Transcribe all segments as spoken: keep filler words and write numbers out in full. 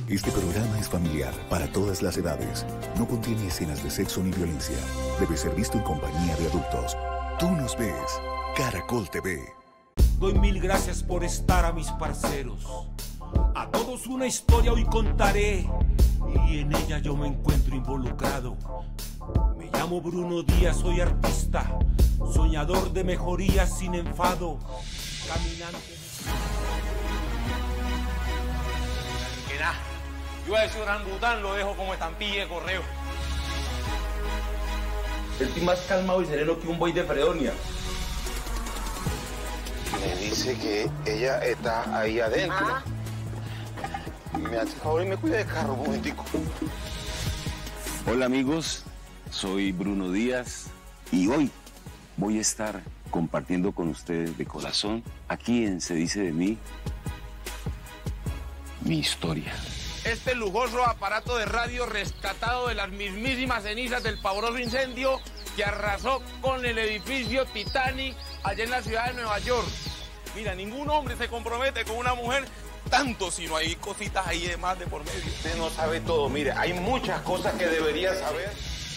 Este programa es familiar para todas las edades. No contiene escenas de sexo ni violencia. Debe ser visto en compañía de adultos. Tú nos ves. Caracol T V. Doy mil gracias por estar a mis parceros. A todos una historia hoy contaré y en ella yo me encuentro involucrado. Me llamo Bruno Díaz, soy artista, soñador de mejorías sin enfado, caminante. Que nada, yo a ese orangután lo dejo como estampilla de correo. Estoy más calmado y sereno que un buey de Fredonia. Me dice que ella está ahí adentro. ¿Ah? Me hace favor y me cuida del carro un momentico. Hola amigos, soy Bruno Díaz y hoy voy a estar compartiendo con ustedes de corazón, aquí en Se Dice de Mí, mi historia. Este lujoso aparato de radio rescatado de las mismísimas cenizas del pavoroso incendio que arrasó con el edificio Titanic allá en la ciudad de Nueva York. Mira, ningún hombre se compromete con una mujer tanto si no hay cositas ahí de más de por medio. Usted no sabe todo, mire, hay muchas cosas que debería saber.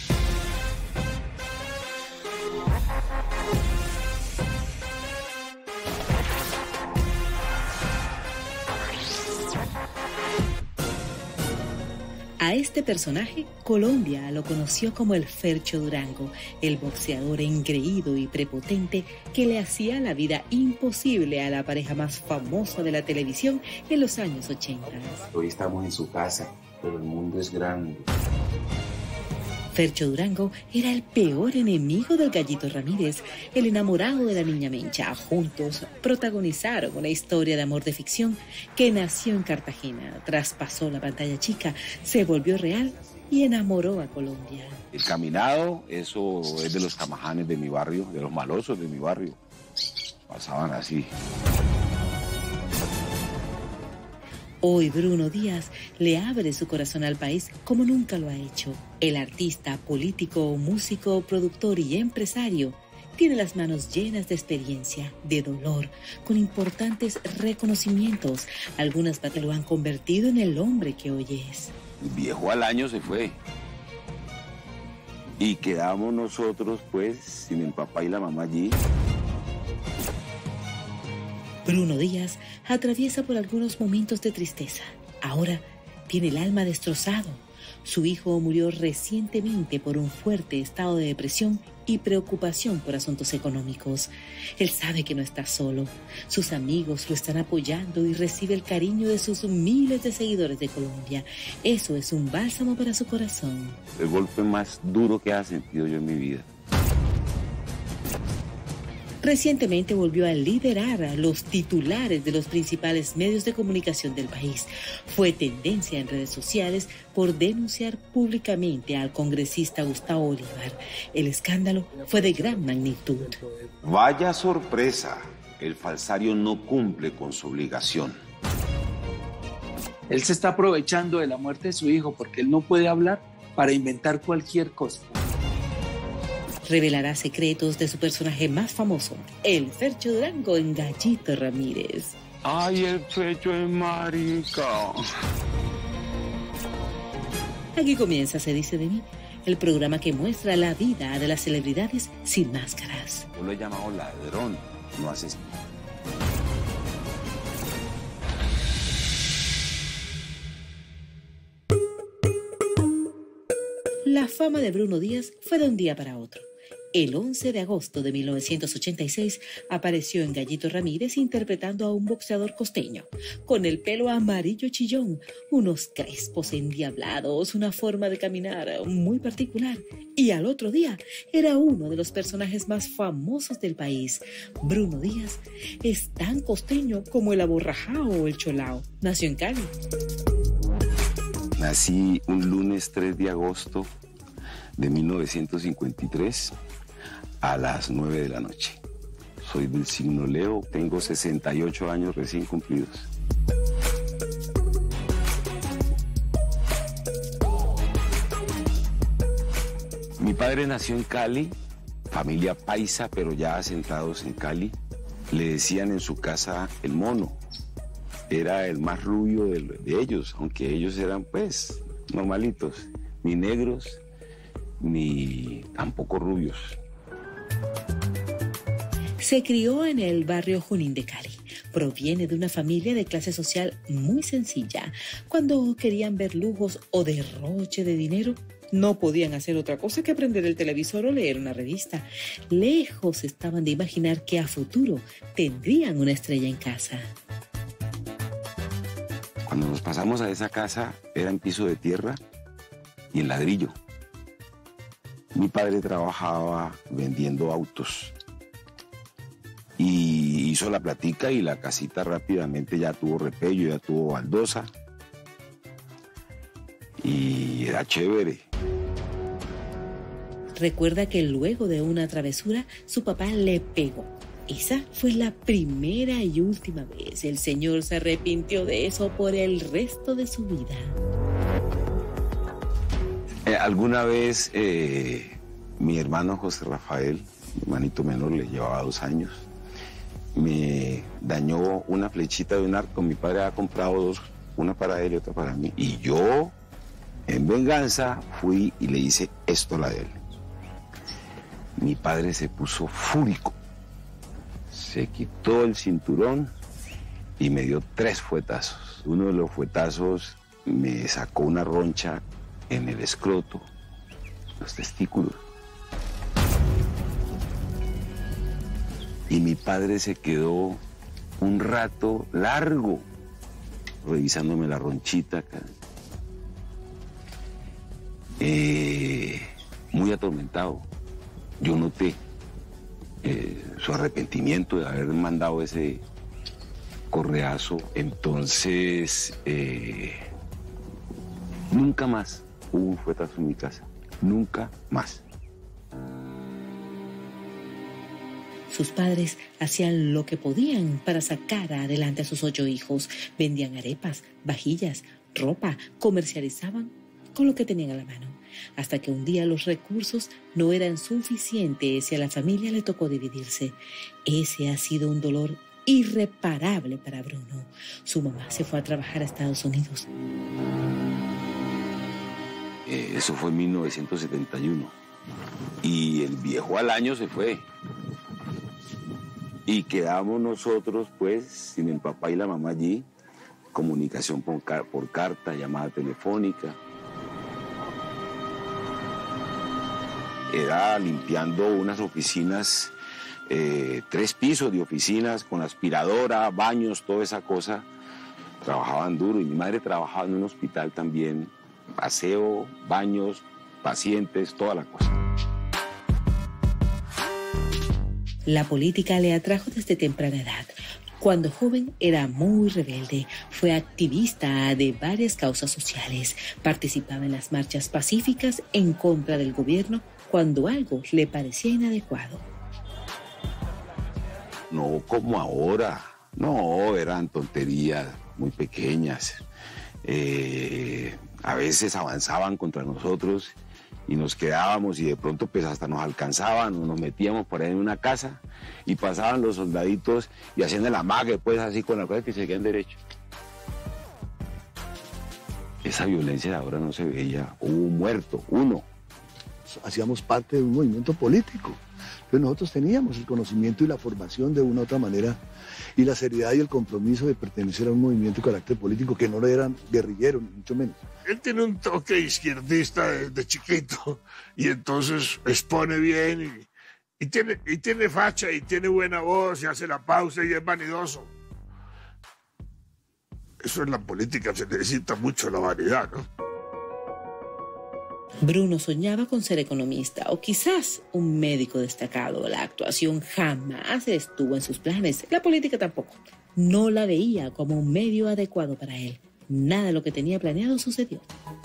A este personaje, Colombia lo conoció como el Fercho Durango, el boxeador engreído y prepotente que le hacía la vida imposible a la pareja más famosa de la televisión en los años ochenta. Hoy estamos en su casa, pero el mundo es grande. Fercho Durango era el peor enemigo del Gallito Ramírez, el enamorado de la niña Mencha. Juntos protagonizaron una historia de amor de ficción que nació en Cartagena, traspasó la pantalla chica, se volvió real y enamoró a Colombia. El caminado, eso es de los camajanes de mi barrio, de los malosos de mi barrio. Pasaban así. Hoy Bruno Díaz le abre su corazón al país como nunca lo ha hecho. El artista, político, músico, productor y empresario tiene las manos llenas de experiencia, de dolor, con importantes reconocimientos. Algunas batallas lo han convertido en el hombre que hoy es. El viejo al año se fue. Y quedamos nosotros, pues, sin el papá y la mamá allí. Bruno Díaz atraviesa por algunos momentos de tristeza. Ahora tiene el alma destrozado. Su hijo murió recientemente por un fuerte estado de depresión y preocupación por asuntos económicos. Él sabe que no está solo. Sus amigos lo están apoyando y recibe el cariño de sus miles de seguidores de Colombia. Eso es un bálsamo para su corazón. El golpe más duro que ha sentido yo en mi vida. Recientemente volvió a liderar a los titulares de los principales medios de comunicación del país. Fue tendencia en redes sociales por denunciar públicamente al congresista Gustavo Bolívar. El escándalo fue de gran magnitud. Vaya sorpresa, el falsario no cumple con su obligación. Él se está aprovechando de la muerte de su hijo porque él no puede hablar para inventar cualquier cosa. Revelará secretos de su personaje más famoso, el Fercho Durango en Gallito Ramírez. ¡Ay, el Fercho es marica! Aquí comienza Se Dice de Mí, el programa que muestra la vida de las celebridades sin máscaras. Yo lo he llamado ladrón, no asesino. La fama de Bruno Díaz fue de un día para otro. El once de agosto de mil novecientos ochenta y seis apareció en Gallito Ramírez interpretando a un boxeador costeño, con el pelo amarillo chillón, unos crespos endiablados, una forma de caminar muy particular. Y al otro día era uno de los personajes más famosos del país. Bruno Díaz es tan costeño como el aborrajao o el cholao. Nació en Cali. Nací un lunes tres de agosto de mil novecientos cincuenta y tres a las nueve de la noche. Soy del signo Leo, tengo sesenta y ocho años recién cumplidos. Mi padre nació en Cali, familia paisa, pero ya asentados en Cali. Le decían en su casa el mono. era el más rubio de, de ellos, aunque ellos eran pues normalitos, ni negros, ni tampoco rubios. Se crió en el barrio Junín de Cali. Proviene de una familia de clase social muy sencilla. Cuando querían ver lujos o derroche de dinero, no podían hacer otra cosa que prender el televisor o leer una revista. Lejos estaban de imaginar que a futuro tendrían una estrella en casa. Cuando nos pasamos a esa casa, era en piso de tierra y en ladrillo. Mi padre trabajaba vendiendo autos y hizo la platica y la casita rápidamente ya tuvo repello, ya tuvo baldosa y era chévere. Recuerda que luego de una travesura, su papá le pegó. Esa fue la primera y última vez. El señor se arrepintió de eso por el resto de su vida. Eh, alguna vez eh, mi hermano José Rafael, mi hermanito menor, le llevaba dos años, me dañó una flechita de un arco. Mi padre había comprado dos, una para él y otra para mí. Y yo, en venganza, fui y le hice esto a la de él. Mi padre se puso fúrico. Se quitó el cinturón y me dio tres fuetazos. Uno de los fuetazos me sacó una roncha en el escroto, los testículos. Y mi padre se quedó un rato largo revisándome la ronchita acá. Eh, muy atormentado. Yo noté eh, su arrepentimiento de haber mandado ese correazo. Entonces, eh, nunca más hubo un fuetazo en mi casa. Nunca más. Sus padres hacían lo que podían para sacar adelante a sus ocho hijos. Vendían arepas, vajillas, ropa, comercializaban con lo que tenían a la mano. Hasta que un día los recursos no eran suficientes y a la familia le tocó dividirse. Ese ha sido un dolor irreparable para Bruno. Su mamá se fue a trabajar a Estados Unidos. Eh, eso fue en mil novecientos setenta y uno. Y el viejo al año se fue. Y quedamos nosotros, pues, sin el papá y la mamá allí. Comunicación por, car- por carta, llamada telefónica. Era limpiando unas oficinas, eh, tres pisos de oficinas con aspiradora, baños, toda esa cosa. Trabajaban duro y mi madre trabajaba en un hospital también. Aseo, baños, pacientes, toda la cosa. La política le atrajo desde temprana edad. Cuando joven era muy rebelde, fue activista de varias causas sociales, participaba en las marchas pacíficas en contra del gobierno cuando algo le parecía inadecuado. No como ahora, no, eran tonterías muy pequeñas. Eh, a veces avanzaban contra nosotros y nos quedábamos y de pronto pues hasta nos alcanzaban o nos metíamos por ahí en una casa y pasaban los soldaditos y hacían el amague pues así con la cosa que seguían derecho. Esa violencia de ahora no se veía, hubo un muerto, uno. Hacíamos parte de un movimiento político, pero nosotros teníamos el conocimiento y la formación de una u otra manera y la seriedad y el compromiso de pertenecer a un movimiento de carácter político que no eran guerrilleros, ni mucho menos. Él tiene un toque izquierdista desde chiquito y entonces expone bien y, y, tiene, y tiene facha y tiene buena voz y hace la pausa y es vanidoso. Eso en la política se necesita mucho la vanidad, ¿no? Bruno soñaba con ser economista o quizás un médico destacado. La actuación jamás estuvo en sus planes. La política tampoco. No la veía como un medio adecuado para él. Nada de lo que tenía planeado sucedió.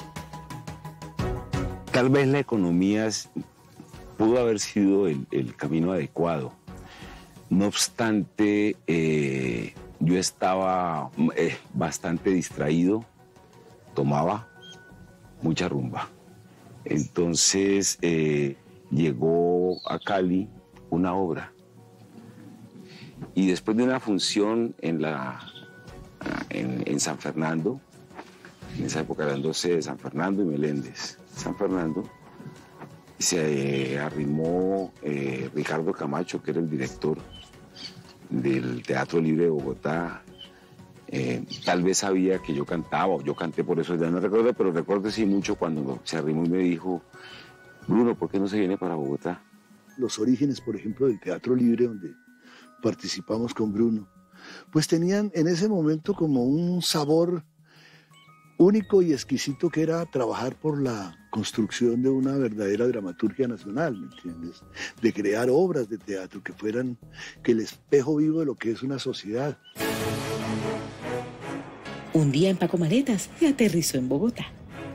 Tal vez la economía pudo haber sido el, el camino adecuado. No obstante, eh, yo estaba eh, bastante distraído, tomaba mucha rumba. Entonces eh, llegó a Cali una obra y después de una función en la, en en San Fernando. En esa época eran dos sedes, San Fernando y Meléndez. San Fernando se eh, arrimó eh, Ricardo Camacho, que era el director del Teatro Libre de Bogotá. Eh, tal vez sabía que yo cantaba, o yo canté, por eso ya no recuerdo, pero recuerdo sí mucho cuando se arrimó y me dijo: Bruno, ¿por qué no se viene para Bogotá? Los orígenes, por ejemplo, del Teatro Libre, donde participamos con Bruno, pues tenían en ese momento como un sabor único y exquisito, que era trabajar por la construcción de una verdadera dramaturgia nacional, ¿me entiendes? De crear obras de teatro que fueran que el espejo vivo de lo que es una sociedad. Un día empacó maletas y aterrizó en Bogotá.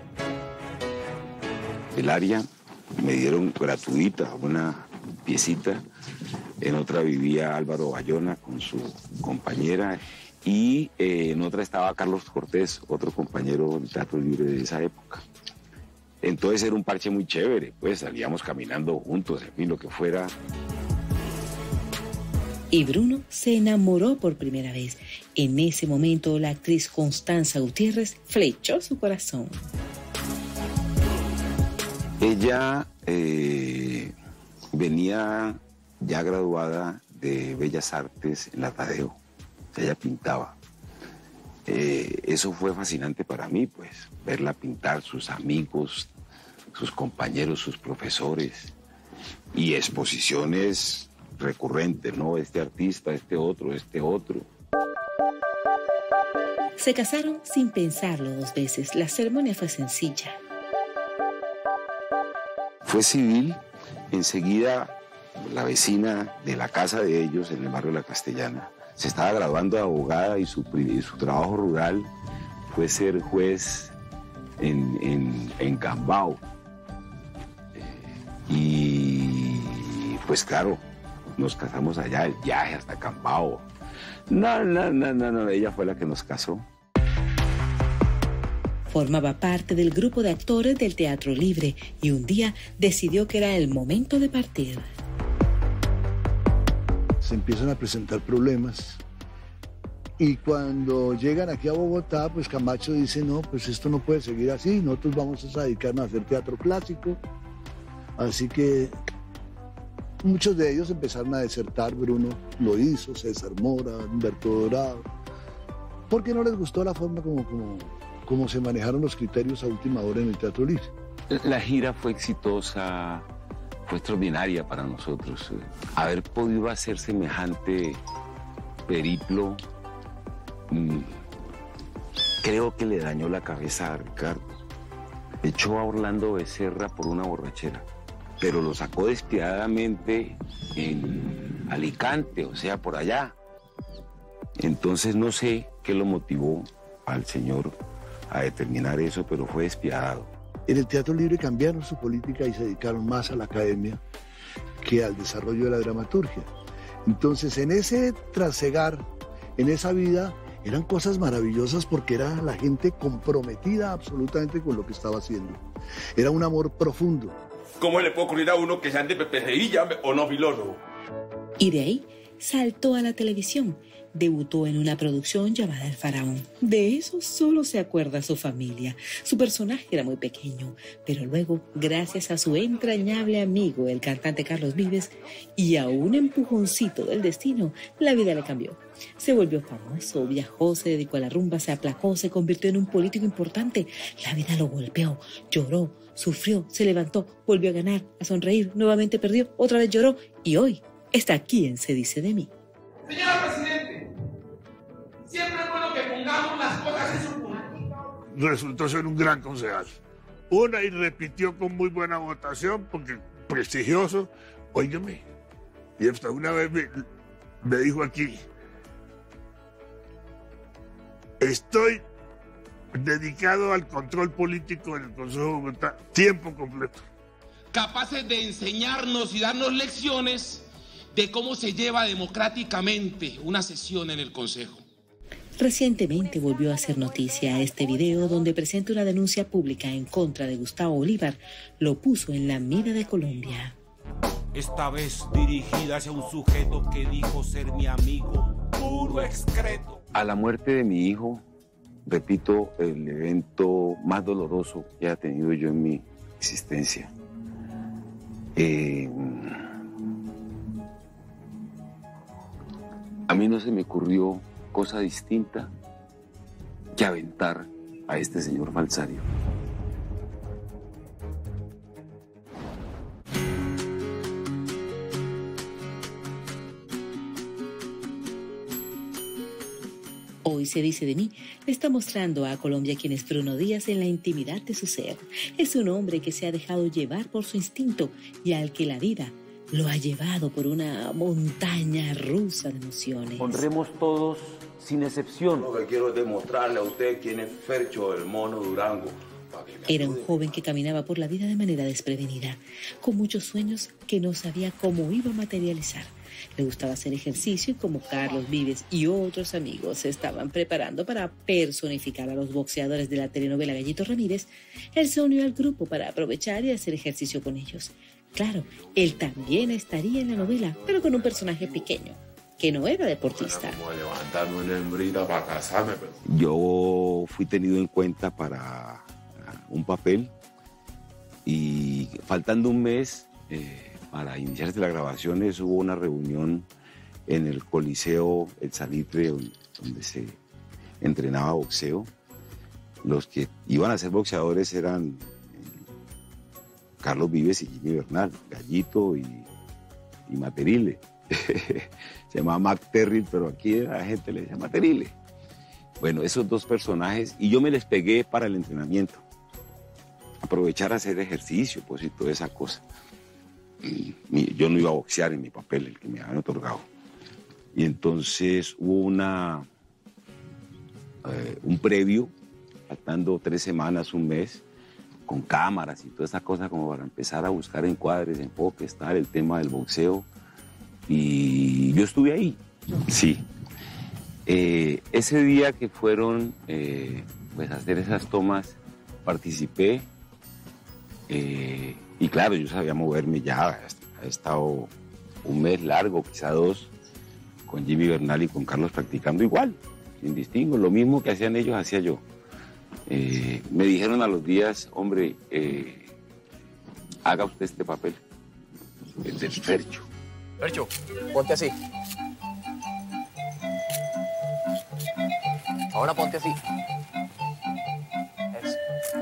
El área me dieron gratuita una piecita, en otra vivía Álvaro Bayona con su compañera, y eh, en otra estaba Carlos Cortés, otro compañero del Teatro Libre de esa época. Entonces era un parche muy chévere, pues salíamos caminando juntos, en fin, lo que fuera. Y Bruno se enamoró por primera vez. En ese momento la actriz Constanza Gutiérrez flechó su corazón. Ella eh, venía ya graduada de Bellas Artes en la Tadeo. Ella pintaba. Eh, eso fue fascinante para mí, pues, verla pintar, sus amigos, sus compañeros, sus profesores, y exposiciones recurrentes, ¿no? Este artista, este otro, este otro. Se casaron sin pensarlo dos veces. La ceremonia fue sencilla. Fue civil. Enseguida, la vecina de la casa de ellos, en el barrio La Castellana, se estaba graduando de abogada, y su, y su trabajo rural fue ser juez en, en, en Cambao. Eh, y pues claro, nos casamos allá, el viaje hasta Cambao. No, no, no, no, no, ella fue la que nos casó. Formaba parte del grupo de actores del Teatro Libre y un día decidió que era el momento de partir. Se empiezan a presentar problemas y cuando llegan aquí a Bogotá, pues Camacho dice: no, pues esto no puede seguir así, nosotros vamos a dedicarnos a hacer teatro clásico. Así que muchos de ellos empezaron a desertar. Bruno lo hizo, César Mora, Humberto Dorado, porque no les gustó la forma como, como, como se manejaron los criterios a última hora en el Teatro Libre. La gira fue exitosa, fue extraordinaria para nosotros. Haber podido hacer semejante periplo, mmm, creo que le dañó la cabeza a Ricardo. Echó a Orlando Becerra por una borrachera, pero lo sacó despiadadamente en Alicante, o sea, por allá. Entonces no sé qué lo motivó al señor a determinar eso, pero fue despiadado. En el Teatro Libre cambiaron su política y se dedicaron más a la academia que al desarrollo de la dramaturgia. Entonces, en ese trasegar, en esa vida, eran cosas maravillosas porque era la gente comprometida absolutamente con lo que estaba haciendo. Era un amor profundo. ¿Cómo le puede ocurrir a uno que se ande Pepe Sevilla o no filósofo? Y de ahí saltó a la televisión. Debutó en una producción llamada El Faraón. De eso solo se acuerda su familia. Su personaje era muy pequeño, pero luego, gracias a su entrañable amigo, el cantante Carlos Vives, y a un empujoncito del destino, la vida le cambió. Se volvió famoso, viajó, se dedicó a la rumba, se aplacó, se convirtió en un político importante. La vida lo golpeó, lloró, sufrió, se levantó, volvió a ganar, a sonreír, nuevamente perdió, otra vez lloró, y hoy está aquí en Se Dice de Mí. Señor presidente, siempre es bueno que pongamos las cosas en su punto. Resultó ser un gran concejal. Una, y repitió con muy buena votación, porque prestigioso. Óigame, y hasta una vez me, me dijo aquí: estoy dedicado al control político en el Consejo de Bogotá, tiempo completo. Capaces de enseñarnos y darnos lecciones de cómo se lleva democráticamente una sesión en el Consejo. Recientemente volvió a hacer noticia este video donde presenta una denuncia pública en contra de Gustavo Bolívar. Lo puso en la mira de Colombia. Esta vez dirigida hacia un sujeto que dijo ser mi amigo, puro excreto. A la muerte de mi hijo, repito, el evento más doloroso que haya tenido yo en mi existencia. Eh, a mí no se me ocurrió cosa distinta que aventar a este señor falsario. Hoy se dice de mí, le está mostrando a Colombia quién es Bruno Díaz en la intimidad de su ser. Es un hombre que se ha dejado llevar por su instinto y al que la vida lo ha llevado por una montaña rusa de emociones. Honremos todos sin excepción. Lo que quiero es demostrarle a usted quién es Fercho, el mono Durango. Era un joven que caminaba por la vida de manera desprevenida, con muchos sueños que no sabía cómo iba a materializar. Le gustaba hacer ejercicio y como Carlos Vives y otros amigos se estaban preparando para personificar a los boxeadores de la telenovela Gallito Ramírez, él se unió al grupo para aprovechar y hacer ejercicio con ellos. Claro, él también estaría en la novela, pero con un personaje pequeño, que no era deportista. Como levantarme una hembrita para casarme. Pero... Yo fui tenido en cuenta para un papel y faltando un mes eh, para iniciarse las grabaciones hubo una reunión en el Coliseo El Salitre donde se entrenaba boxeo. Los que iban a ser boxeadores eran Carlos Vives y Jimmy Bernal, Gallito y, y Materile. Se llamaba Mac Terrill, pero aquí la gente le llama Materile. Bueno, esos dos personajes, y yo me les pegué para el entrenamiento. Aprovechar a hacer ejercicio, pues, y toda esa cosa. Y, y yo no iba a boxear en mi papel, el que me habían otorgado. Y entonces hubo una, eh, un previo, faltando tres semanas, un mes, con cámaras y toda esa cosa como para empezar a buscar encuadres, enfoques, tal, el tema del boxeo. Y yo estuve ahí, sí. Eh, ese día que fueron eh, pues a hacer esas tomas, participé. Eh, y claro, yo sabía moverme ya, he estado un mes largo, quizá dos, con Jimmy Bernal y con Carlos practicando igual, sin distingo, lo mismo que hacían ellos, hacía yo. Eh, me dijeron a los días, hombre, eh, haga usted este papel, el del Fercho. Fercho, ponte así. Ahora ponte así. Eso.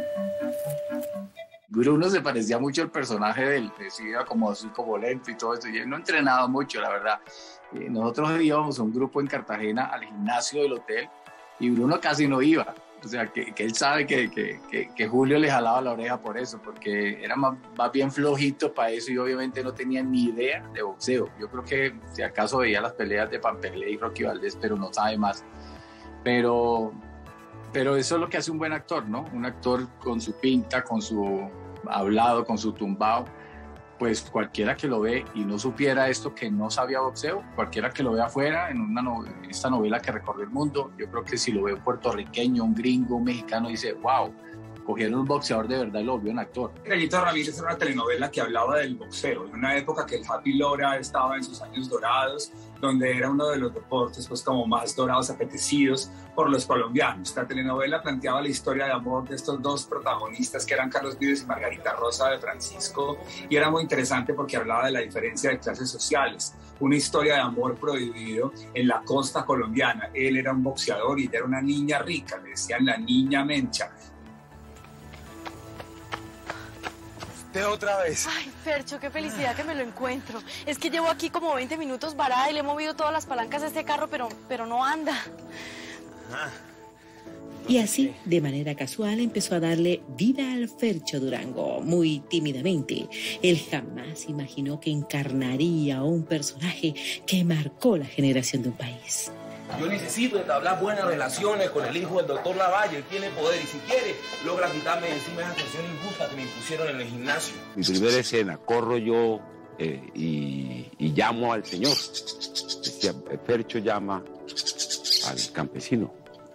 Bruno se parecía mucho al personaje del, decía como así como lento y todo esto, y él no entrenaba mucho, la verdad. Eh, nosotros íbamos a un grupo en Cartagena al gimnasio del hotel y Bruno casi no iba, o sea, que, que él sabe que, que, que, que Julio le jalaba la oreja por eso, porque era más, más bien flojito para eso y obviamente no tenía ni idea de boxeo. Yo creo que si acaso veía las peleas de Pamperlé y Rocky Valdés, pero no sabe más. Pero, pero eso es lo que hace un buen actor, ¿no? Un actor con su pinta, con su hablado, con su tumbao, pues cualquiera que lo ve y no supiera esto, que no sabía boxeo, cualquiera que lo ve afuera en una no, esta novela que recorre el mundo, yo creo que si lo ve un puertorriqueño, un gringo, un mexicano, dice, wow, cogieron un boxeador de verdad y lo volvió un actor. Gallito Ramírez era una telenovela que hablaba del boxeo, en una época que el Happy Lora estaba en sus años dorados, donde era uno de los deportes pues como más dorados, apetecidos por los colombianos. Esta telenovela planteaba la historia de amor de estos dos protagonistas que eran Carlos Vives y Margarita Rosa de Francisco, y era muy interesante porque hablaba de la diferencia de clases sociales, una historia de amor prohibido en la costa colombiana. Él era un boxeador y ella era una niña rica, le decían la niña Mencha. De otra vez. Ay, Fercho, qué felicidad que me lo encuentro. Es que llevo aquí como veinte minutos varada y le he movido todas las palancas a este carro, pero, pero no anda. Ah. Y así, de manera casual, empezó a darle vida al Fercho Durango, muy tímidamente. Él jamás imaginó que encarnaría a un personaje que marcó la generación de un país. Yo necesito entablar buenas relaciones con el hijo del doctor Lavalle, él tiene poder y si quiere logra quitarme encima esa sanción injusta que me impusieron en el gimnasio. Mi primera escena, corro yo eh, y, y llamo al señor. Decía, Fercho llama al campesino.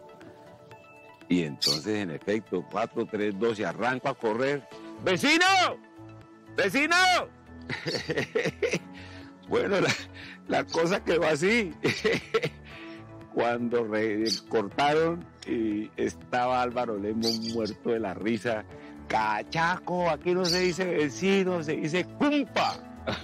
Y entonces, en efecto, cuatro, tres, dos, y arranco a correr. ¡Vecino! ¡Vecino! Bueno, la, la cosa quedó así. cuando cortaron y estaba Álvaro Lemos muerto de la risa. Cachaco, aquí no se dice vecino, se dice cumpa.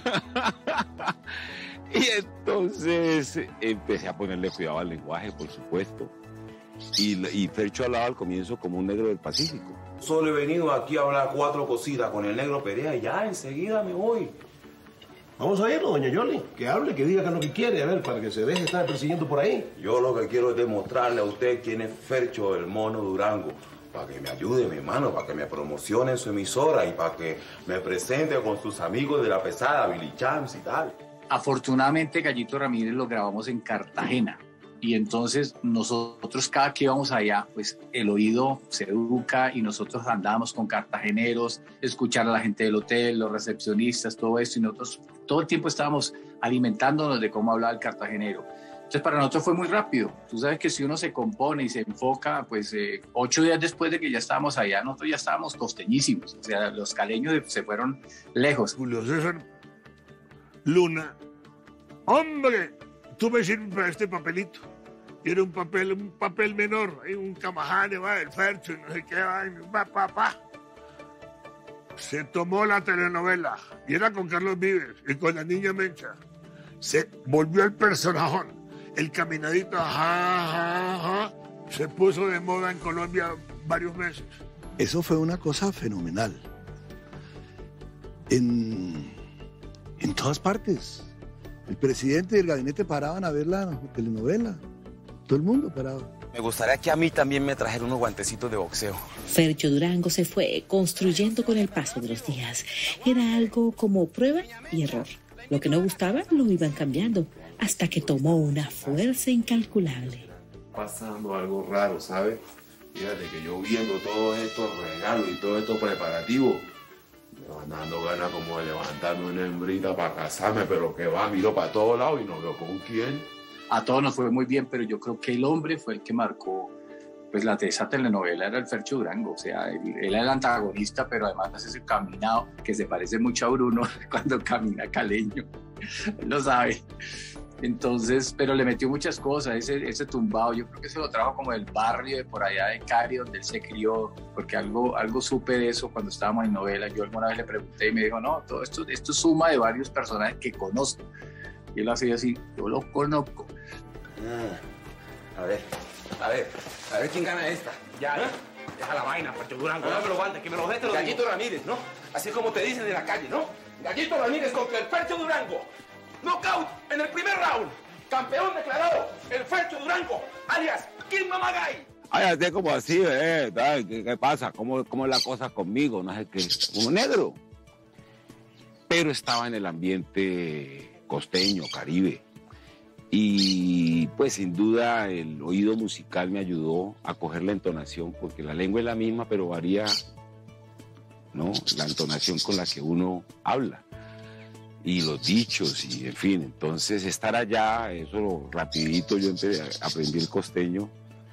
Y entonces empecé a ponerle cuidado al lenguaje, por supuesto. Y, y Fercho hablaba al comienzo como un negro del Pacífico. Solo he venido aquí a hablar cuatro cositas con el negro Perea y ya enseguida me voy. Vamos a irlo, doña Yoli. Que hable, que diga que es lo que quiere, a ver, para que se deje estar persiguiendo por ahí. Yo lo que quiero es demostrarle a usted quién es Fercho el Mono Durango. Para que me ayude, mi hermano, para que me promocione en su emisora y para que me presente con sus amigos de la pesada, Billy Champs y tal. Afortunadamente, Gallito Ramírez lo grabamos en Cartagena. Y entonces nosotros cada que íbamos allá, pues el oído se educa y nosotros andábamos con cartageneros, escuchar a la gente del hotel, los recepcionistas, todo esto, y nosotros todo el tiempo estábamos alimentándonos de cómo hablaba el cartagenero. Entonces para nosotros fue muy rápido. Tú sabes que si uno se compone y se enfoca, pues eh, ocho días después de que ya estábamos allá, nosotros ya estábamos costeñísimos. O sea, los caleños se fueron lejos. Julio César Luna, hombre, tú me sirves para este papelito. Era un papel, un papel menor, hay un camajane, va, el Fercho, y no sé qué, va, pa, pa. Se tomó la telenovela, y era con Carlos Vives, y con la niña Mencha. Se volvió el personajón, el caminadito, ajá, ajá, ajá, se puso de moda en Colombia varios meses. Eso fue una cosa fenomenal. En, en todas partes. El presidente y el gabinete paraban a ver la telenovela. Todo el mundo paraba. Me gustaría que a mí también me trajeran unos guantecitos de boxeo. Fercho Durango se fue construyendo con el paso de los días. Era algo como prueba y error. Lo que no gustaba lo iban cambiando hasta que tomó una fuerza incalculable. Pasando algo raro, ¿sabes? Fíjate que yo viendo todos estos regalos y todos estos preparativos, me van dando ganas como de levantarme una hembrita para casarme, pero que va, miro para todos lados y no veo con quién. A todos nos fue muy bien, pero yo creo que el hombre fue el que marcó pues la de esa telenovela, era el Fercho Durango. O sea, él, él era el antagonista, pero además hace ese caminado que se parece mucho a Bruno cuando camina caleño, él lo sabe. Entonces, pero le metió muchas cosas, ese, ese tumbado, yo creo que se lo trajo como del barrio de por allá de Cari, donde él se crió, porque algo, algo supe de eso cuando estábamos en novela. Yo alguna vez le pregunté y me dijo, no, todo esto, esto suma de varios personajes que conozco. Y él hacía así, yo lo conozco. Mm, a ver, a ver, a ver quién gana esta. Ya, ¿eh? Deja la vaina, Fercho Durango. No me lo guantes, que me lo dejes, te lo Gallito digo. Ramírez, ¿no? Así como te dicen en la calle, ¿no? Gallito Ramírez contra el Fercho Durango. Knockout en el primer round. Campeón declarado, el Fercho Durango, alias King Mamagay. Ay, así como así, ¿eh? ¿Qué, qué pasa? ¿Cómo, ¿Cómo es la cosa conmigo? No sé qué, como negro. Pero estaba en el ambiente costeño, caribe. Y pues sin duda el oído musical me ayudó a coger la entonación, porque la lengua es la misma, pero varía, ¿no? La entonación con la que uno habla. Y los dichos, y en fin, entonces estar allá, eso rapidito yo empecé, aprendí el costeño,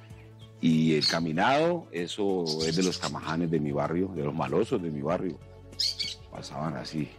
y el caminado, eso es de los camajanes de mi barrio, de los malosos de mi barrio, pasaban así.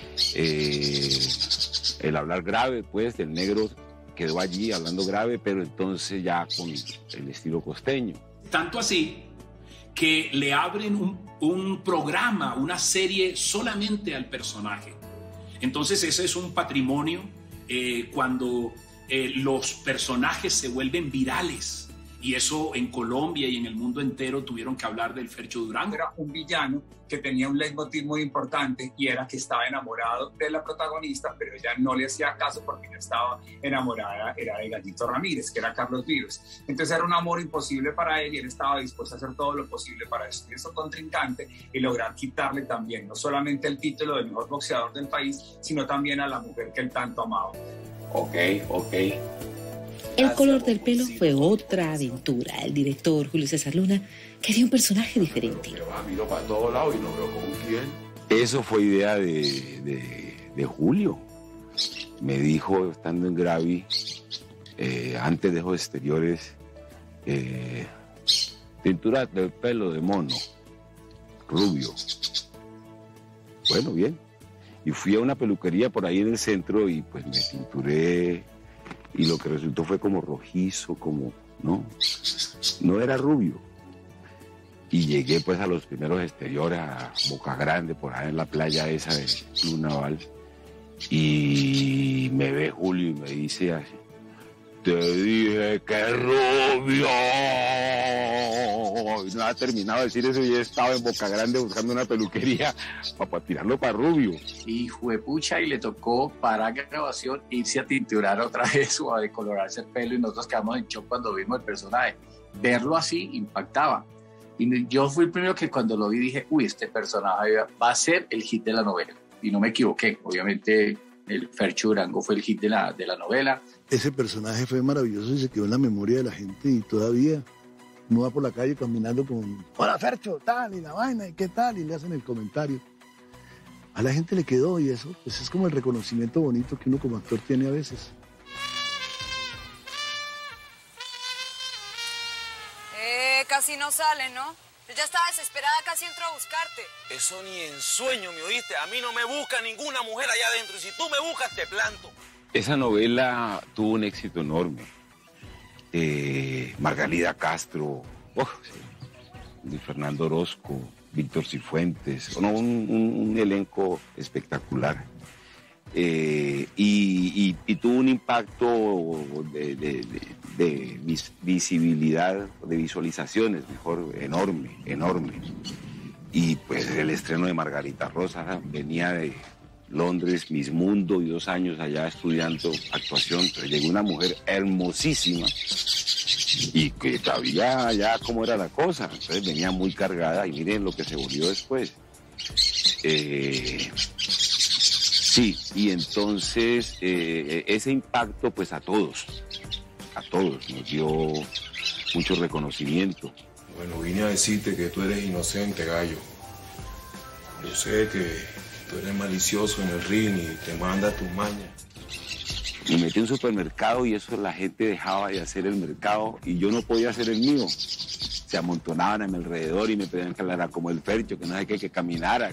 Eh, el hablar grave, pues, del negro quedó allí hablando grave, pero entonces ya con el estilo costeño. Tanto así que le abren un, un programa, una serie solamente al personaje. Entonces ese es un patrimonio eh, cuando eh, los personajes se vuelven virales. Y eso en Colombia y en el mundo entero tuvieron que hablar del Fercho Durango. Era un villano que tenía un leitmotiv muy importante y era que estaba enamorado de la protagonista, pero ella no le hacía caso porque no estaba enamorada, era de Gallito Ramírez, que era Carlos Vives. Entonces era un amor imposible para él y él estaba dispuesto a hacer todo lo posible para destruir a su contrincante y lograr quitarle también no solamente el título del mejor boxeador del país, sino también a la mujer que él tanto amaba. Ok, ok. El color del pelo fue otra aventura. El director Julio César Luna quería un personaje diferente. Miro para todos lados y no veo con quién. Eso fue idea de, de, de Julio. Me dijo, estando en Gravi, eh, antes de Ojos Exteriores, eh, pintura del pelo de mono, rubio. Bueno, bien. Y fui a una peluquería por ahí en el centro y pues me tinturé y lo que resultó fue como rojizo, como, ¿no? No era rubio. Y llegué pues a los primeros exteriores, a Boca Grande, por ahí en la playa esa de Lunaval, y me ve Julio y me dice así: te dije que rubio. Y no ha terminado de decir eso y he estado en Boca Grande buscando una peluquería para tirarlo para rubio. Y juepucha, y le tocó parar grabación, irse a tinturar otra vez o a decolorarse el pelo, y nosotros quedamos en shock cuando vimos el personaje. Verlo así impactaba. Y yo fui el primero que cuando lo vi dije, uy, este personaje va a ser el hit de la novela. Y no me equivoqué. Obviamente el Fercho Durango fue el hit de la, de la novela. Ese personaje fue maravilloso y se quedó en la memoria de la gente, y todavía uno va por la calle caminando con hola Fercho, tal, y la vaina, y qué tal, y le hacen el comentario. A la gente le quedó, y eso pues es como el reconocimiento bonito que uno como actor tiene a veces. Eh, casi no sale, ¿no? Yo ya estaba desesperada, casi entro a buscarte. Eso ni en sueño, ¿me oíste? A mí no me busca ninguna mujer allá adentro, y si tú me buscas, te planto. Esa novela tuvo un éxito enorme. Eh, Margalida Castro, oh, sí, Fernando Orozco, Víctor Cifuentes, no, un, un, un elenco espectacular. Eh, y, y, y tuvo un impacto de, de, de, de vis, visibilidad, de visualizaciones, mejor, enorme, enorme. Y pues el estreno de Margarita Rosa venía de Londres, Miss Mundo, y dos años allá estudiando actuación. Pero llegó una mujer hermosísima y que sabía ya cómo era la cosa. Entonces venía muy cargada, y miren lo que se volvió después. Eh, sí, y entonces eh, ese impacto pues a todos, a todos nos dio mucho reconocimiento. Bueno, vine a decirte que tú eres inocente, gallo. Yo sé que tú eres malicioso en el ring y te manda tus mañas. Me metí en un supermercado y eso la gente dejaba de hacer el mercado y yo no podía hacer el mío. Se amontonaban a mi alrededor y me pedían que hablara como el Fercho, que no sé qué, que caminara.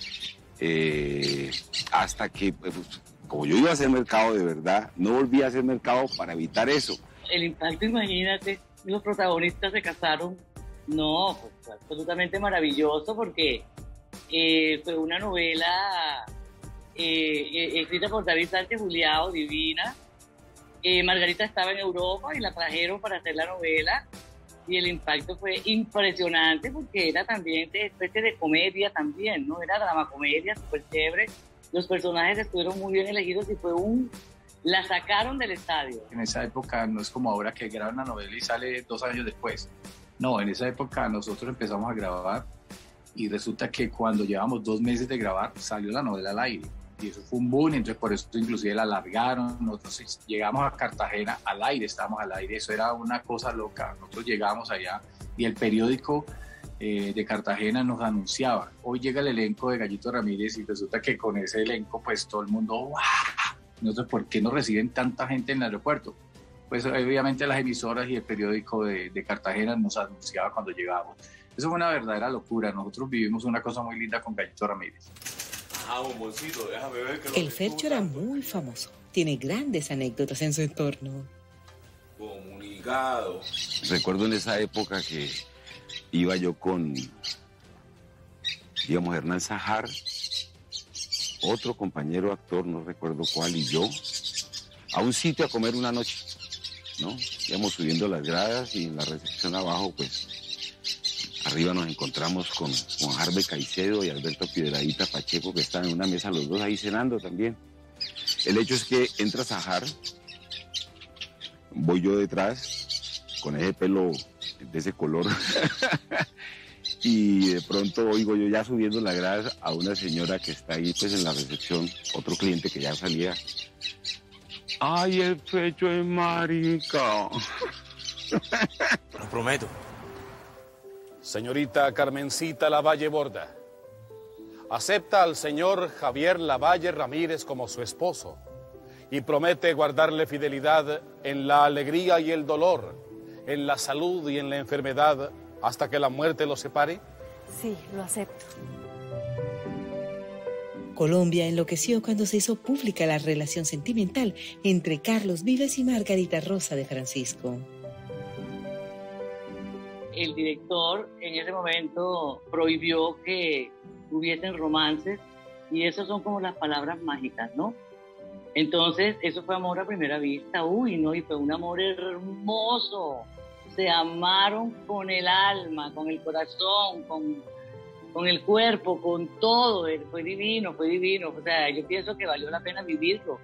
Eh, hasta que, pues, como yo iba a hacer mercado de verdad, no volví a hacer mercado para evitar eso. El impacto, imagínate, los protagonistas se casaron. No, pues absolutamente maravilloso, porque eh, fue una novela eh, eh, escrita por David Sánchez Juliao, divina. Eh, Margarita estaba en Europa y la trajeron para hacer la novela, y el impacto fue impresionante porque era también de especie de comedia también, ¿no? Era drama comedia, súper chévere. Los personajes estuvieron muy bien elegidos y fue un... la sacaron del estadio. En esa época no es como ahora que graban una novela y sale dos años después. No, en esa época nosotros empezamos a grabar y resulta que cuando llevamos dos meses de grabar salió la novela al aire. Y eso fue un boom, entonces por eso inclusive la alargaron. Nosotros llegamos a Cartagena al aire, estábamos al aire, eso era una cosa loca. Nosotros llegamos allá y el periódico eh, de Cartagena nos anunciaba: hoy llega el elenco de Gallito Ramírez, y resulta que con ese elenco pues todo el mundo, ¡wow! Nosotros, ¿por qué nos reciben tanta gente en el aeropuerto? Pues obviamente las emisoras y el periódico de, de Cartagena nos anunciaba cuando llegábamos. Eso fue una verdadera locura. Nosotros vivimos una cosa muy linda con Gallito Ramírez. Ah, bomboncito, déjame ver que lo El Fercho era muy famoso. Tiene grandes anécdotas en su entorno. Comunicado. Recuerdo en esa época que iba yo con, digamos, Hernán Sajar, otro compañero actor, no recuerdo cuál, y yo, a un sitio a comer una noche, ¿no? Íbamos subiendo las gradas y en la recepción abajo, pues, arriba nos encontramos con Juan Jarve Caicedo y Alberto Piedradita Pacheco, que están en una mesa los dos ahí cenando también. El hecho es que entra Sajar, voy yo detrás, con ese pelo de ese color, y de pronto oigo yo ya subiendo las gradas a una señora que está ahí pues en la recepción, otro cliente que ya salía. ¡Ay, el Fercho es marica! Lo prometo. Señorita Carmencita Lavalle Borda, acepta al señor Javier Lavalle Ramírez como su esposo y promete guardarle fidelidad en la alegría y el dolor, en la salud y en la enfermedad, hasta que la muerte los separe. Sí, lo acepto. Colombia enloqueció cuando se hizo pública la relación sentimental entre Carlos Vives y Margarita Rosa de Francisco. El director en ese momento prohibió que hubiesen romances y esas son como las palabras mágicas, ¿no? Entonces, eso fue amor a primera vista, uy, ¿no? Y fue un amor hermoso. Se amaron con el alma, con el corazón, con, con el cuerpo, con todo. Fue divino, fue divino. O sea, yo pienso que valió la pena vivirlo.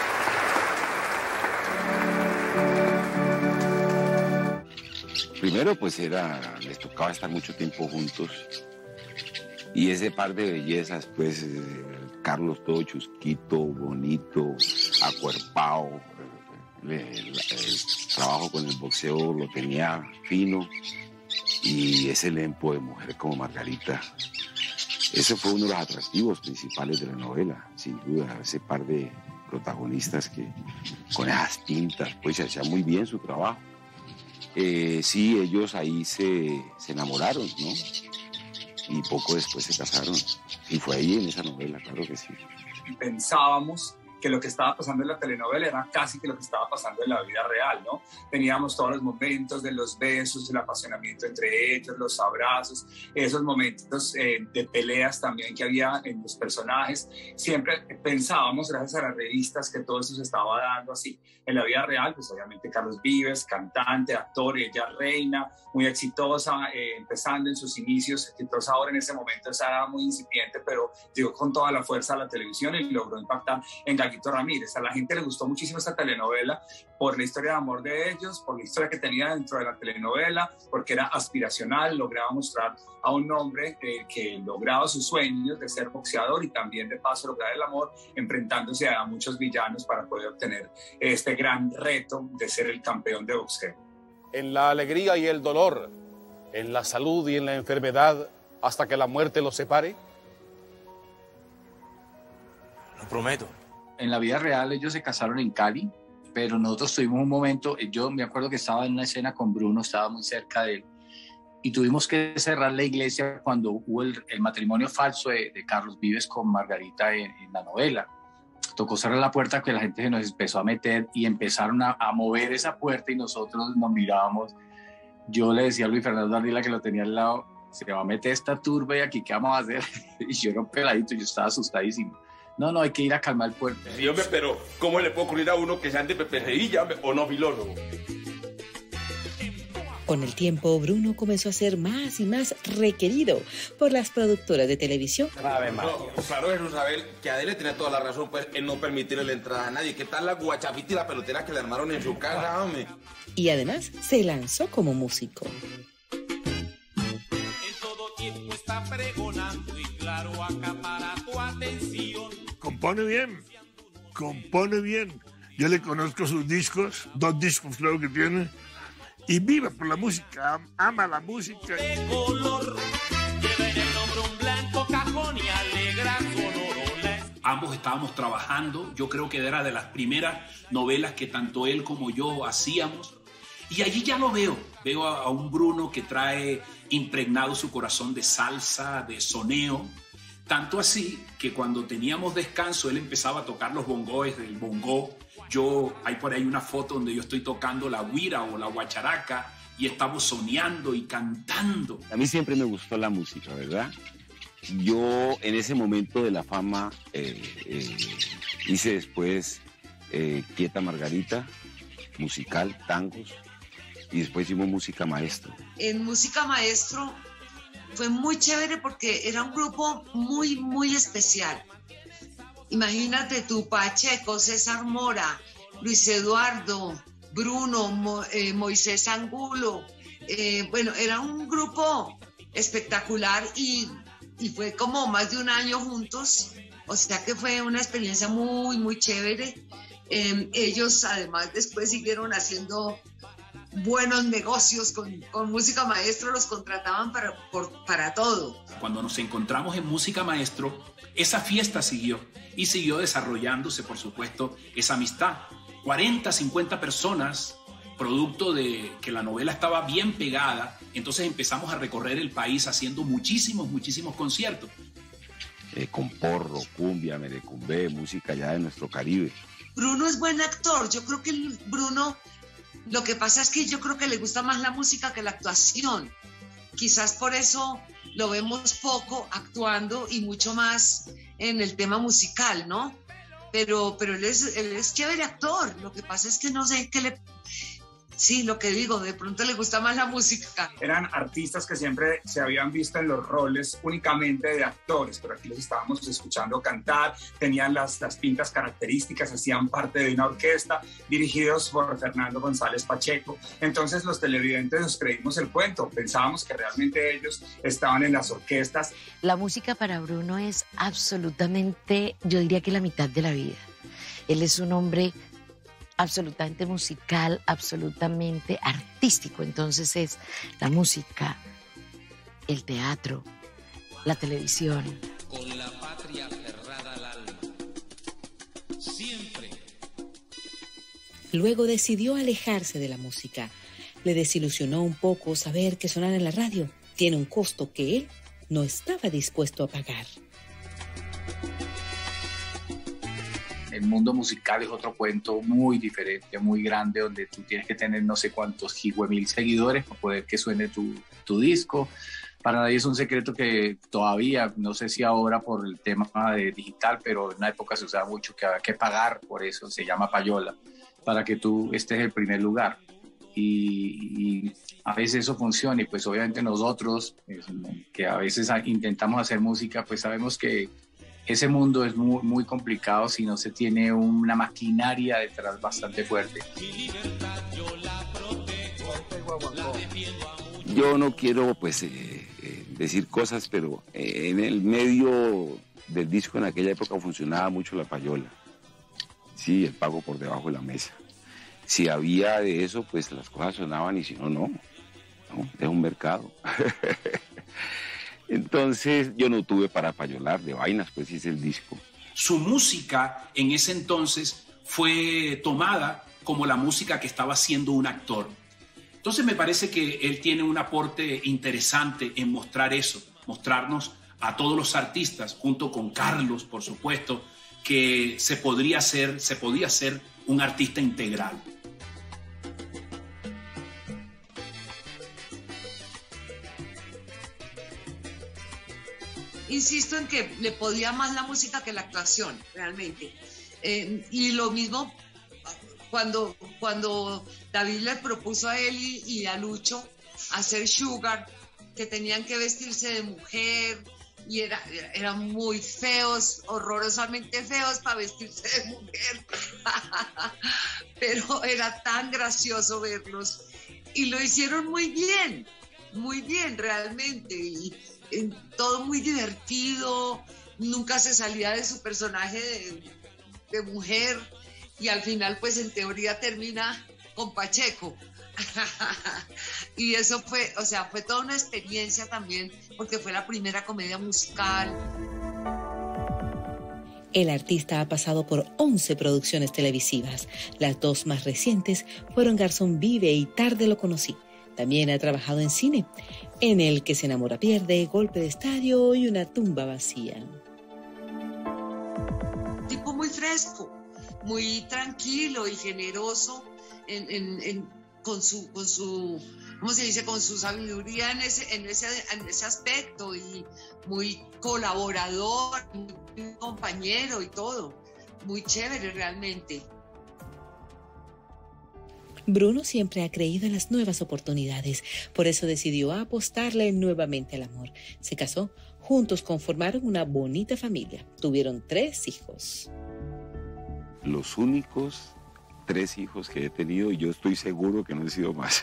Primero, pues era, les tocaba estar mucho tiempo juntos. Y ese par de bellezas, pues, eh, Carlos todo chusquito, bonito, acuerpado. El, el, el trabajo con el boxeo lo tenía fino. Y ese lempo de mujer como Margarita. Ese fue uno de los atractivos principales de la novela, sin duda. Ese par de protagonistas que con esas tintas, pues, se hacía muy bien su trabajo. Eh, sí, ellos ahí se, se enamoraron, ¿no? Y poco después se casaron. Y fue ahí en esa novela, claro que sí. Pensábamos que lo que estaba pasando en la telenovela era casi que lo que estaba pasando en la vida real, ¿no? Teníamos todos los momentos de los besos, el apasionamiento entre ellos, los abrazos, esos momentos eh, de peleas también que había en los personajes. Siempre pensábamos, gracias a las revistas, que todo eso se estaba dando así. En la vida real, pues obviamente Carlos Vives, cantante, actor, ella reina, muy exitosa, eh, empezando en sus inicios, exitosa ahora en ese momento, era muy incipiente, pero llegó con toda la fuerza a la televisión y logró impactar en Gallito Ramírez. A la gente le gustó muchísimo esta telenovela por la historia de amor de ellos, por la historia que tenía dentro de la telenovela, porque era aspiracional, lograba mostrar a un hombre eh, que lograba sus sueños de ser boxeador y también de paso lograr el amor, enfrentándose a muchos villanos para poder obtener este gran reto de ser el campeón de boxeo. En la alegría y el dolor, en la salud y en la enfermedad, hasta que la muerte los separe. Lo prometo. En la vida real ellos se casaron en Cali, pero nosotros tuvimos un momento, yo me acuerdo que estaba en una escena con Bruno, estaba muy cerca de él, y tuvimos que cerrar la iglesia cuando hubo el, el matrimonio falso de, de Carlos Vives con Margarita en, en la novela. Tocó cerrar la puerta, que la gente se nos empezó a meter y empezaron a, a mover esa puerta y nosotros nos mirábamos. Yo le decía a Luis Fernando Ardila, que lo tenía al lado, se va a meter esta turba y aquí, ¿qué vamos a hacer? Y yo era un peladito, yo estaba asustadísimo. No, no, hay que ir a calmar el puerto. Sí, hombre, pero ¿cómo le puede ocurrir a uno que sean de peperreilla o no filólogo? Con el tiempo, Bruno comenzó a ser más y más requerido por las productoras de televisión. No, claro, Jesusabel, que Adele tiene toda la razón, pues, en no permitirle la entrada a nadie. ¿Qué tal la guachafita y la pelotera que le armaron en su casa, hombre? Y además, se lanzó como músico. En todo tiempo está pregonando y claro, acapara tu atención. Compone bien, compone bien. Yo le conozco sus discos, dos discos creo que tiene. Y vive por la música, ama la música. De color, lleva en el nombre un blanco cajón y alegra sonoro. Ambos estábamos trabajando, yo creo que era de las primeras novelas que tanto él como yo hacíamos. Y allí ya lo veo, veo a, a un Bruno que trae impregnado su corazón de salsa, de soneo. Tanto así que cuando teníamos descanso, él empezaba a tocar los bongos del bongo. Yo, hay por ahí una foto donde yo estoy tocando la guira o la guacharaca y estamos soñando y cantando. A mí siempre me gustó la música, ¿verdad? Yo en ese momento de la fama eh, eh, hice después eh, Quieta Margarita, musical, tangos, y después hicimos Música Maestro. En Música Maestro fue muy chévere porque era un grupo muy, muy especial. Imagínate tú, Pacheco, César Mora, Luis Eduardo, Bruno, Mo, eh, Moisés Angulo. Eh, bueno, era un grupo espectacular y, y fue como más de un año juntos. O sea que fue una experiencia muy, muy chévere. Eh, ellos además después siguieron haciendo buenos negocios con, con Música Maestro, los contrataban para, por, para todo. Cuando nos encontramos en Música Maestro, esa fiesta siguió y siguió desarrollándose, por supuesto, esa amistad. cuarenta, cincuenta personas, producto de que la novela estaba bien pegada, entonces empezamos a recorrer el país haciendo muchísimos, muchísimos conciertos. eh, con porro, cumbia, merecumbé, música ya de nuestro Caribe. Bruno es buen actor. Yo creo que Bruno, lo que pasa es que yo creo que le gusta más la música que la actuación. Quizás por eso lo vemos poco actuando y mucho más en el tema musical, ¿no? Pero, pero él es, él es chévere actor. Lo que pasa es que no sé qué le... Sí, lo que digo, de pronto le gusta más la música. Eran artistas que siempre se habían visto en los roles únicamente de actores, pero aquí los estábamos escuchando cantar, tenían las, las pintas características, hacían parte de una orquesta, dirigidos por Fernando González Pacheco. Entonces los televidentes nos creímos el cuento, pensábamos que realmente ellos estaban en las orquestas. La música para Bruno es absolutamente, yo diría que la mitad de la vida. Él es un hombre absolutamente musical, absolutamente artístico. Entonces es la música, el teatro, la televisión. Con la patria aferrada al alma, siempre. Luego decidió alejarse de la música. Le desilusionó un poco saber que sonar en la radio tiene un costo que él no estaba dispuesto a pagar. El mundo musical es otro cuento muy diferente, muy grande, donde tú tienes que tener no sé cuántos mil seguidores para poder que suene tu, tu disco. Para nadie es un secreto que todavía, no sé si ahora por el tema de digital, pero en una época se usaba mucho que había que pagar por eso, se llama payola, para que tú estés en el primer lugar. Y, y a veces eso funciona y pues obviamente nosotros, que a veces intentamos hacer música, pues sabemos que ese mundo es muy, muy complicado si no se tiene una maquinaria detrás bastante fuerte. Yo no quiero pues eh, eh, decir cosas, pero eh, en el medio del disco en aquella época funcionaba mucho la payola. Sí, el pago por debajo de la mesa. Si había de eso, pues las cosas sonaban y si no, no. no es un mercado. Entonces yo no tuve para payolar de vainas, pues hice el disco. Su música en ese entonces fue tomada como la música que estaba haciendo un actor. Entonces me parece que él tiene un aporte interesante en mostrar eso, mostrarnos a todos los artistas, junto con Carlos, por supuesto, que se podría ser, se podía ser un artista integral. Insisto en que le podía más la música que la actuación, realmente. Eh, y lo mismo cuando, cuando David le propuso a él y, y a Lucho hacer Sugar, que tenían que vestirse de mujer y era, eran muy feos, horrorosamente feos para vestirse de mujer. Pero era tan gracioso verlos. Y lo hicieron muy bien, muy bien realmente. Y, todo muy divertido, nunca se salía de su personaje de, de mujer y al final pues en teoría termina con Pacheco. Y eso fue, o sea, fue toda una experiencia también porque fue la primera comedia musical. El artista ha pasado por once producciones televisivas. Las dos más recientes fueron Garzón Vive y Tarde lo conocí. También ha trabajado en cine, en El que se enamora pierde, Golpe de estadio y Una tumba vacía. Tipo muy fresco, muy tranquilo y generoso en, en, en, con su, con su, ¿cómo se dice? Con su sabiduría en ese, en ese, en ese aspecto y muy colaborador, muy compañero y todo. Muy chévere realmente. Bruno siempre ha creído en las nuevas oportunidades, por eso decidió apostarle nuevamente al amor. Se casó, juntos conformaron una bonita familia, tuvieron tres hijos. Los únicos tres hijos que he tenido, y yo estoy seguro que no he sido más.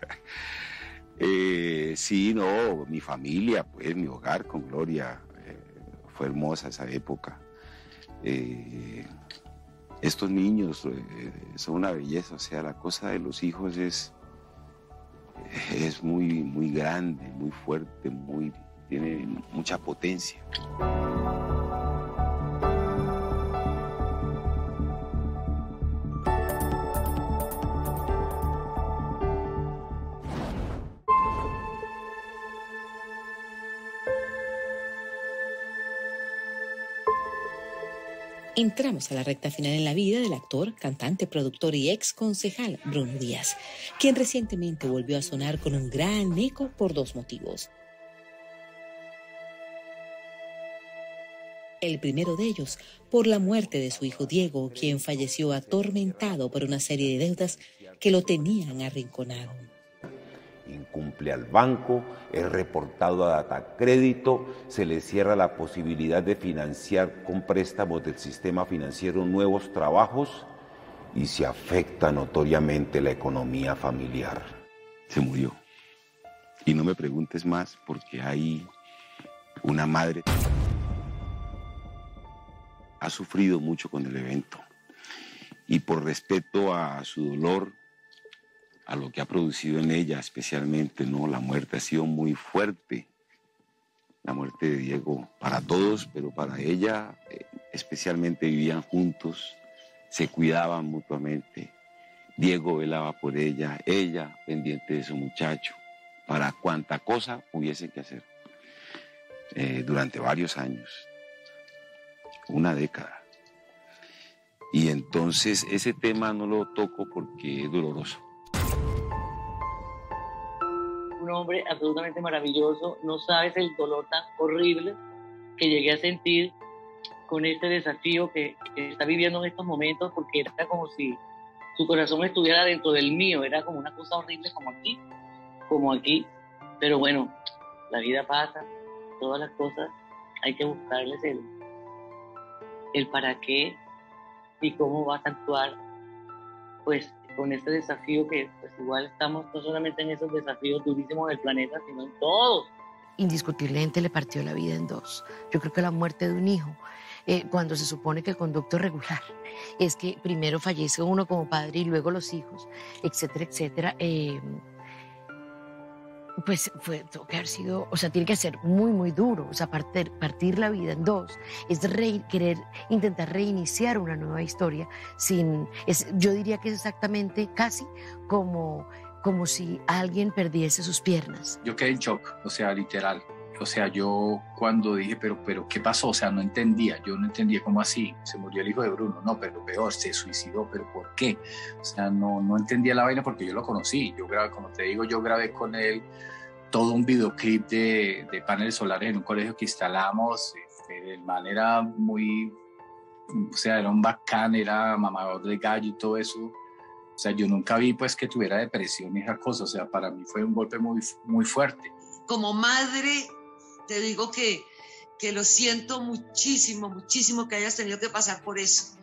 eh, sí, no, mi familia, pues mi hogar con Gloria, eh, fue hermosa esa época. Eh, Estos niños eh, son una belleza, o sea, la cosa de los hijos es, es muy, muy grande, muy fuerte, muy, tiene mucha potencia. Entramos a la recta final en la vida del actor, cantante, productor y ex concejal Bruno Díaz, quien recientemente volvió a sonar con un gran eco por dos motivos. El primero de ellos, por la muerte de su hijo Diego, quien falleció atormentado por una serie de deudas que lo tenían arrinconado. Incumple al banco, es reportado a Datacrédito, se le cierra la posibilidad de financiar con préstamos del sistema financiero nuevos trabajos y se afecta notoriamente la economía familiar. Se murió. Y no me preguntes más porque hay una madre que ha sufrido mucho con el evento. Y por respeto a su dolor, a lo que ha producido en ella especialmente, ¿no? La muerte ha sido muy fuerte. La muerte de Diego para todos, pero para ella eh, especialmente vivían juntos, se cuidaban mutuamente. Diego velaba por ella, ella pendiente de su muchacho, para cuanta cosa hubiese que hacer. Eh, durante varios años, una década. Y entonces ese tema no lo toco porque es doloroso. Un hombre absolutamente maravilloso, no sabes el dolor tan horrible que llegué a sentir con este desafío que, que está viviendo en estos momentos, porque era como si su corazón estuviera dentro del mío, era como una cosa horrible como aquí, como aquí, pero bueno, la vida pasa, todas las cosas hay que buscarles el, el para qué y cómo vas a actuar, pues con este desafío que pues igual estamos no solamente en esos desafíos durísimos del planeta, sino en todos. Indiscutiblemente le partió la vida en dos. Yo creo que la muerte de un hijo, eh, cuando se supone que el conducto es regular, es que primero fallece uno como padre y luego los hijos, etcétera, etcétera, eh, pues fue, tuvo que haber sido, o sea, tiene que ser muy, muy duro. O sea, partir, partir la vida en dos es re, querer intentar reiniciar una nueva historia sin, es, yo diría que es exactamente casi como, como si alguien perdiese sus piernas. Yo quedé en shock, o sea, literal. O sea, yo cuando dije, pero, pero, ¿qué pasó? O sea, no entendía, yo no entendía cómo así, se murió el hijo de Bruno, no, pero peor, se suicidó, pero ¿por qué? O sea, no, no entendía la vaina porque yo lo conocí, yo grabé, como te digo, yo grabé con él todo un videoclip de, de paneles solares en un colegio que instalamos, este, el man era muy, o sea, era un bacán, era mamador de gallo y todo eso. O sea, yo nunca vi pues que tuviera depresión ni esa cosa, o sea, para mí fue un golpe muy, muy fuerte. Como madre, te digo que, que lo siento muchísimo, muchísimo que hayas tenido que pasar por eso.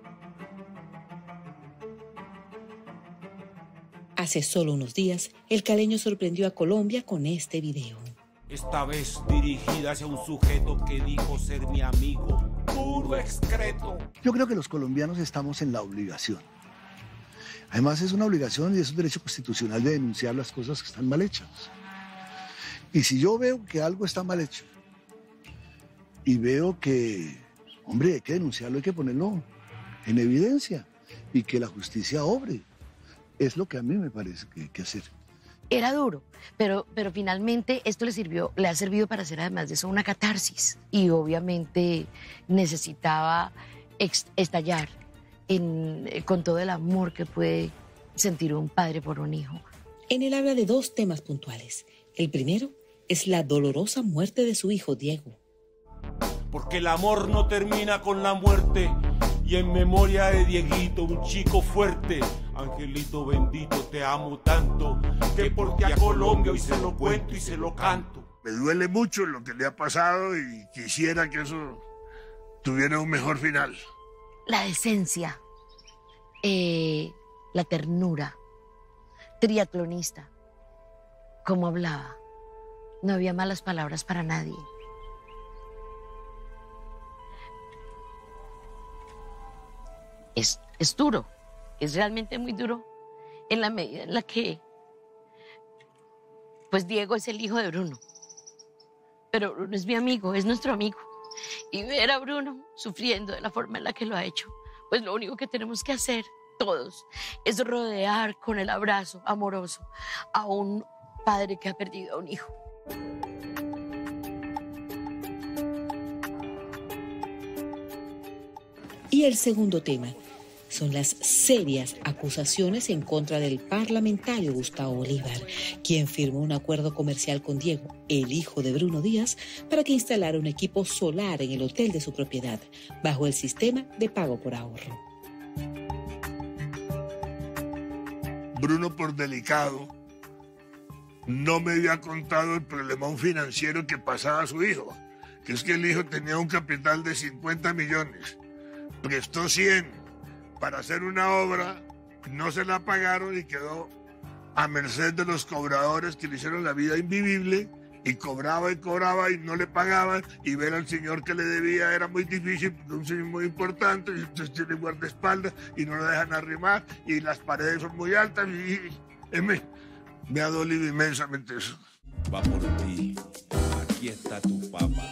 Hace solo unos días, el caleño sorprendió a Colombia con este video. Esta vez dirigida hacia un sujeto que dijo ser mi amigo, puro excreto. Yo creo que los colombianos estamos en la obligación. Además es una obligación y es un derecho constitucional de denunciar las cosas que están mal hechas. Y si yo veo que algo está mal hecho y veo que, hombre, hay que denunciarlo, hay que ponerlo en evidencia y que la justicia obre. Es lo que a mí me parece que hay que hacer. Era duro, pero, pero finalmente esto le sirvió, le ha servido para hacer además de eso una catarsis. Y obviamente necesitaba estallar en, con todo el amor que puede sentir un padre por un hijo. En él habla de dos temas puntuales. El primero es la dolorosa muerte de su hijo Diego. Porque el amor no termina con la muerte. Y en memoria de Dieguito, un chico fuerte, angelito bendito, te amo tanto, que por ti a Colombia hoy se lo cuento y se lo canto. Me duele mucho lo que le ha pasado y quisiera que eso tuviera un mejor final. La decencia, eh, la ternura, triatlonista, cómo hablaba, no había malas palabras para nadie. Es, es duro, es realmente muy duro en la medida en la que, pues Diego es el hijo de Bruno, pero Bruno es mi amigo, es nuestro amigo, y ver a Bruno sufriendo de la forma en la que lo ha hecho, pues lo único que tenemos que hacer todos es rodear con el abrazo amoroso a un padre que ha perdido a un hijo. Y el segundo tema son las serias acusaciones en contra del parlamentario Gustavo Bolívar, quien firmó un acuerdo comercial con Diego, el hijo de Bruno Díaz, para que instalara un equipo solar en el hotel de su propiedad, bajo el sistema de pago por ahorro. Bruno, por delicado, no me había contado el problemón financiero que pasaba a su hijo, que es que el hijo tenía un capital de cincuenta millones, prestó cien para hacer una obra, no se la pagaron y quedó a merced de los cobradores que le hicieron la vida invivible, y cobraba y cobraba y no le pagaban, y ver al señor que le debía era muy difícil, porque es un señor muy importante, y entonces tiene guardaespaldas y no lo dejan arrimar, y las paredes son muy altas, y, y me, me ha dolido inmensamente eso. Va por ti, aquí está tu papá.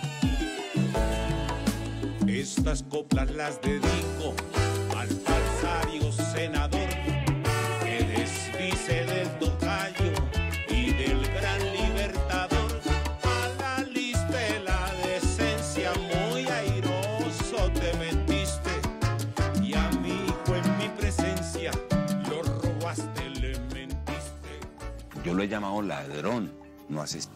Estas coplas las dedico al falsario senador que desdice del tocayo y del gran libertador. A la lista de la decencia muy airoso te metiste, y a mi hijo en mi presencia lo robaste, le mentiste. Yo lo he llamado ladrón, no asesino.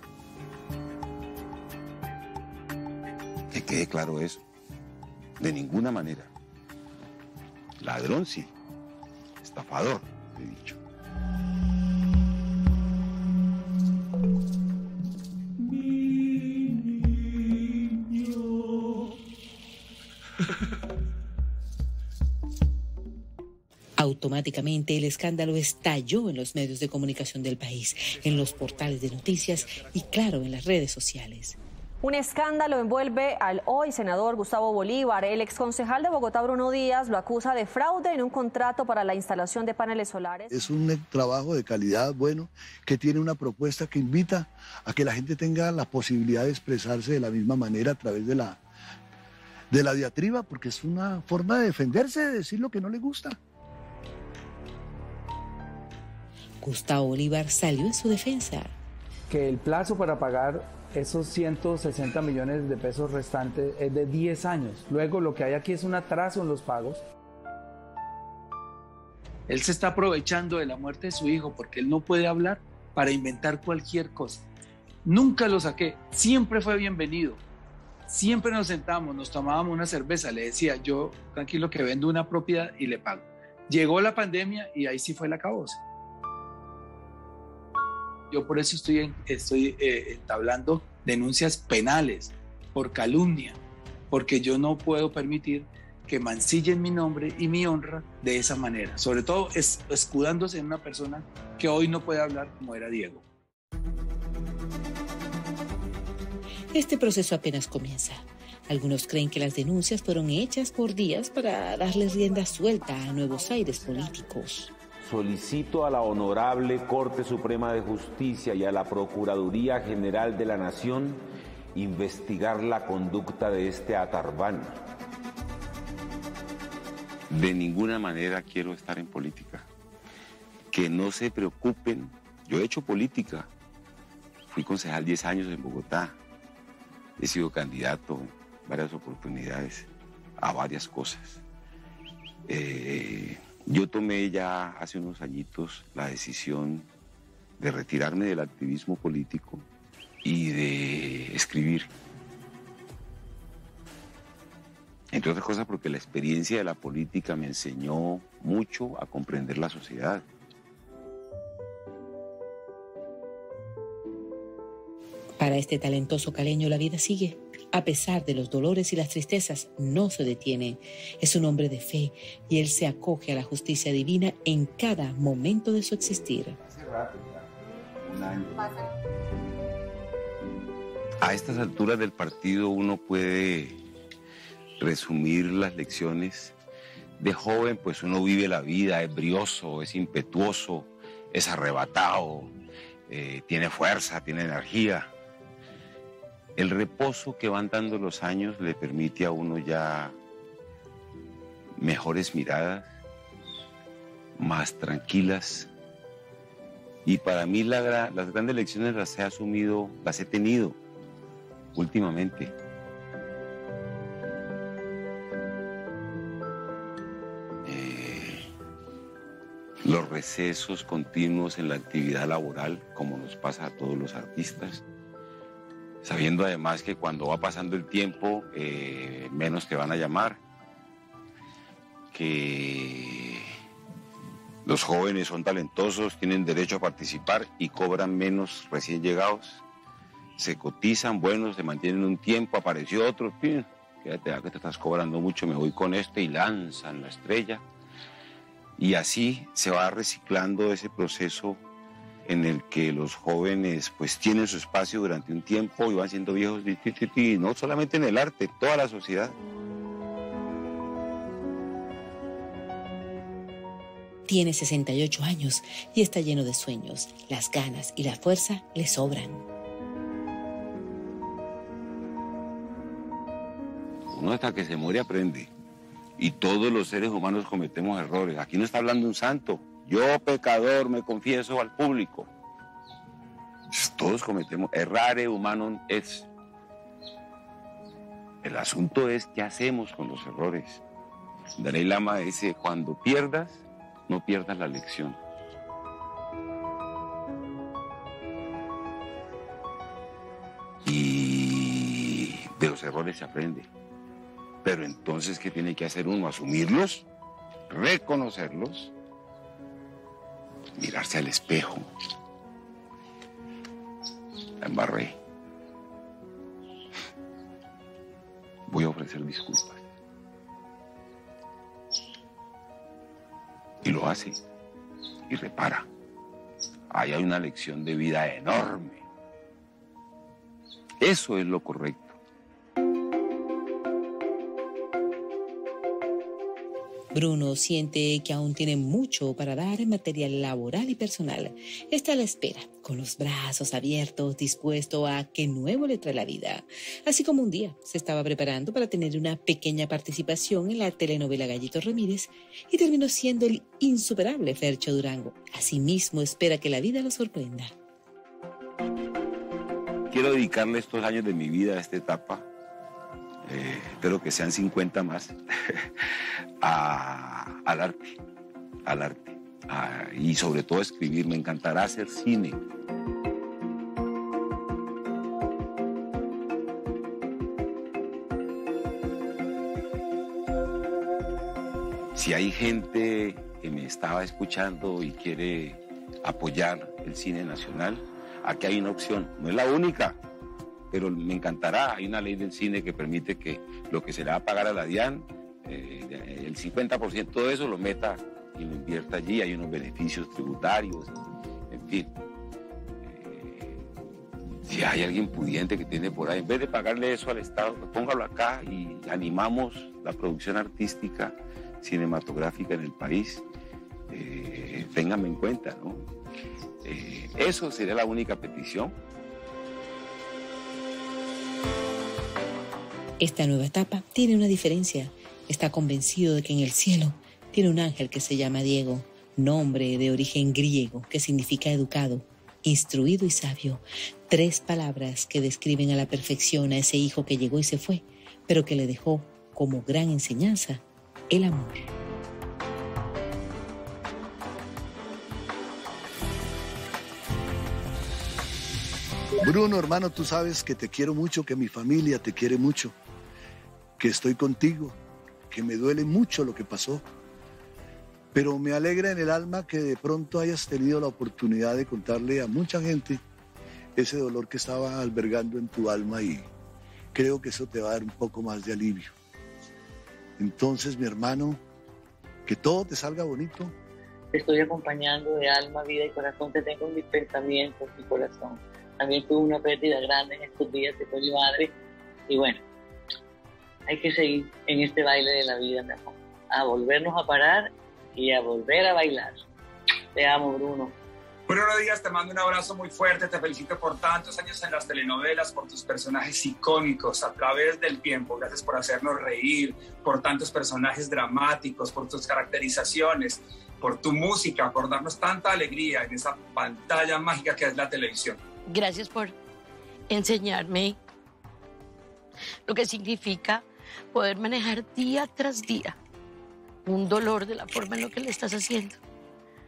Que quede claro eso. De ninguna manera. Ladrón sí, estafador, he dicho. Automáticamente el escándalo estalló en los medios de comunicación del país, en los portales de noticias y, claro, en las redes sociales. Un escándalo envuelve al hoy senador Gustavo Bolívar. El exconcejal de Bogotá, Bruno Díaz, lo acusa de fraude en un contrato para la instalación de paneles solares. Es un trabajo de calidad bueno, que tiene una propuesta que invita a que la gente tenga la posibilidad de expresarse de la misma manera a través de la, de la diatriba, porque es una forma de defenderse, de decir lo que no le gusta. Gustavo Bolívar salió en su defensa. Que el plazo para pagar esos ciento sesenta millones de pesos restantes es de diez años. Luego lo que hay aquí es un atraso en los pagos. Él se está aprovechando de la muerte de su hijo porque él no puede hablar para inventar cualquier cosa. Nunca lo saqué, siempre fue bienvenido. Siempre nos sentamos, nos tomábamos una cerveza, le decía, yo tranquilo que vendo una propiedad y le pago. Llegó la pandemia y ahí sí fue la cabeza. Yo por eso estoy, estoy eh, entablando denuncias penales por calumnia, porque yo no puedo permitir que mancillen mi nombre y mi honra de esa manera, sobre todo es, escudándose en una persona que hoy no puede hablar como era Diego. Este proceso apenas comienza. Algunos creen que las denuncias fueron hechas por Díaz para darle rienda suelta a nuevos aires políticos. Solicito a la Honorable Corte Suprema de Justicia y a la Procuraduría General de la Nación investigar la conducta de este Atarbán. De ninguna manera quiero estar en política. Que no se preocupen. Yo he hecho política. Fui concejal diez años en Bogotá. He sido candidato en varias oportunidades a varias cosas. Eh... Yo tomé ya hace unos añitos la decisión de retirarme del activismo político y de escribir. Entre otras cosas porque la experiencia de la política me enseñó mucho a comprender la sociedad. Para este talentoso caleño la vida sigue. A pesar de los dolores y las tristezas, no se detiene. Es un hombre de fe y él se acoge a la justicia divina en cada momento de su existir. Hace rato ya, un año. A estas alturas del partido uno puede resumir las lecciones. De joven, pues uno vive la vida, es brioso, es impetuoso, es arrebatado, eh, tiene fuerza, tiene energía. El reposo que van dando los años le permite a uno ya mejores miradas, más tranquilas. Y para mí la, las grandes lecciones las he asumido, las he tenido últimamente. los recesos continuos en la actividad laboral, como nos pasa a todos los artistas, sabiendo además que cuando va pasando el tiempo, eh, menos te van a llamar, que los jóvenes son talentosos, tienen derecho a participar y cobran menos recién llegados, se cotizan, bueno, se mantienen un tiempo, apareció otro, quédate, ya que te estás cobrando mucho, me voy con este y lanzan la estrella. Y así se va reciclando ese proceso en el que los jóvenes pues tienen su espacio durante un tiempo y van siendo viejos, y no solamente en el arte, toda la sociedad. Tiene sesenta y ocho años y está lleno de sueños. Las ganas y la fuerza le sobran. Uno hasta que se muere aprende. Y todos los seres humanos cometemos errores. Aquí no está hablando un santo. Yo, pecador, me confieso al público. Todos cometemos. Errare humanum est. El asunto es qué hacemos con los errores. Dalai Lama dice, cuando pierdas, no pierdas la lección. Y de los errores se aprende. Pero entonces, ¿qué tiene que hacer uno? Asumirlos, reconocerlos, mirarse al espejo. La embarré. Voy a ofrecer disculpas. Y lo hace. Y repara. Ahí hay una lección de vida enorme. Eso es lo correcto. Bruno siente que aún tiene mucho para dar en materia laboral y personal. Está a la espera, con los brazos abiertos, dispuesto a qué nuevo le trae la vida. Así como un día se estaba preparando para tener una pequeña participación en la telenovela Gallito Ramírez y terminó siendo el insuperable Fercho Durango. Asimismo espera que la vida lo sorprenda. Quiero dedicarle estos años de mi vida a esta etapa. Eh, espero que sean cincuenta más, a, al arte, al arte, a, y sobre todo escribir. Me encantará hacer cine. Si hay gente que me estaba escuchando y quiere apoyar el cine nacional, aquí hay una opción, no es la única, pero me encantará. Hay una ley del cine que permite que lo que se le va a pagar a la DIAN, eh, el cincuenta por ciento de eso lo meta y lo invierta allí. Hay unos beneficios tributarios, en fin. Eh, si hay alguien pudiente que tiene por ahí, en vez de pagarle eso al Estado, pues póngalo acá y animamos la producción artística, cinematográfica en el país. Eh, ténganme en cuenta, ¿no? Eh, eso sería la única petición. Esta nueva etapa tiene una diferencia. Está convencido de que en el cielo tiene un ángel que se llama Diego, nombre de origen griego que significa educado, instruido y sabio. Tres palabras que describen a la perfección a ese hijo que llegó y se fue, pero que le dejó como gran enseñanza el amor. Bruno, hermano, tú sabes que te quiero mucho, que mi familia te quiere mucho, que estoy contigo, que me duele mucho lo que pasó, pero me alegra en el alma que de pronto hayas tenido la oportunidad de contarle a mucha gente ese dolor que estaba albergando en tu alma, y creo que eso te va a dar un poco más de alivio. Entonces, mi hermano, que todo te salga bonito. Te estoy acompañando de alma, vida y corazón. Te tengo en mis pensamientos, mi corazón. También tuve una pérdida grande en estos días, que fue mi madre. Y bueno, hay que seguir en este baile de la vida, mi amor. A volvernos a parar y a volver a bailar. Te amo, Bruno. Bruno Díaz, te mando un abrazo muy fuerte. Te felicito por tantos años en las telenovelas, por tus personajes icónicos a través del tiempo. Gracias por hacernos reír, por tantos personajes dramáticos, por tus caracterizaciones, por tu música, por darnos tanta alegría en esa pantalla mágica que es la televisión. Gracias por enseñarme lo que significa poder manejar día tras día un dolor de la forma en la que le estás haciendo.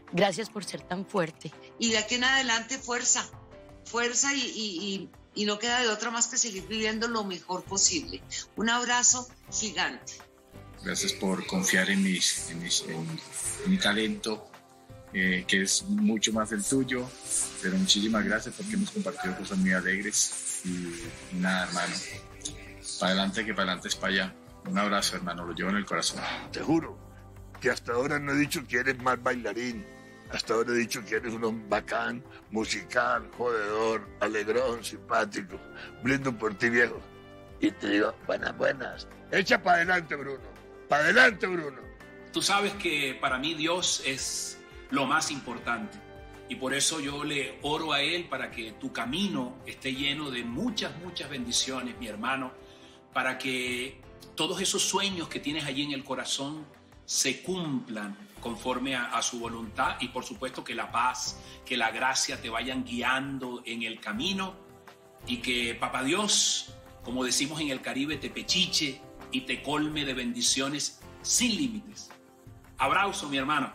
Gracias por ser tan fuerte. Y de aquí en adelante fuerza, fuerza y, y, y, y no queda de otra más que seguir viviendo lo mejor posible. Un abrazo gigante. Gracias por confiar en, mis, en, mis, en, en mi talento, eh, que es mucho más el tuyo, pero muchísimas gracias porque hemos compartido cosas muy alegres y, y nada, hermano, para adelante que para adelante es para allá. Un abrazo, hermano, lo llevo en el corazón. Te juro que hasta ahora no he dicho que eres mal bailarín. Hasta ahora he dicho que eres un hombre bacán, musical, jodedor, alegrón, simpático. Brindo por ti, viejo. Y te digo, buenas, buenas. Echa para adelante, Bruno. Para adelante, Bruno. Tú sabes que para mí Dios es lo más importante. Y por eso yo le oro a Él para que tu camino esté lleno de muchas, muchas bendiciones, mi hermano. Para que todos esos sueños que tienes allí en el corazón se cumplan conforme a, a su voluntad, y por supuesto que la paz, que la gracia te vayan guiando en el camino, y que Papá Dios, como decimos en el Caribe, te pechiche y te colme de bendiciones sin límites. Abrazo, mi hermano.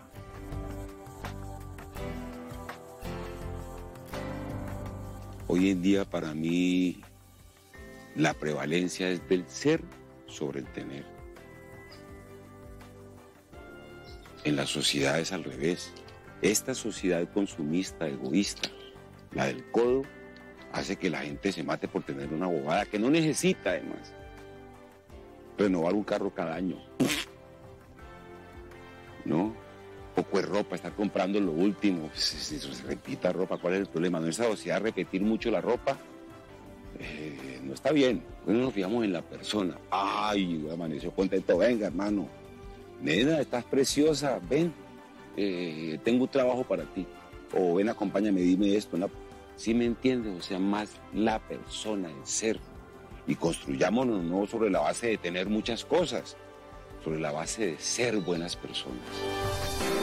Hoy en día para mí la prevalencia es del ser sobre el tener. En la sociedad es al revés. Esta sociedad consumista, egoísta, la del codo, hace que la gente se mate por tener una bobada que no necesita, además. Renovar un carro cada año. ¿No? Poco de ropa, estar comprando lo último. Si se repita ropa, ¿cuál es el problema? No es esa sociedad repetir mucho la ropa. Eh, no está bien. Bueno, nos fijamos en la persona. Ay, amaneció contento. Venga, hermano. Nena, estás preciosa, ven, eh, tengo un trabajo para ti. O ven, acompáñame, dime esto. ¿No? ¿Sí me entiendes? O sea, más la persona, el ser. Y construyámonos no sobre la base de tener muchas cosas, sobre la base de ser buenas personas.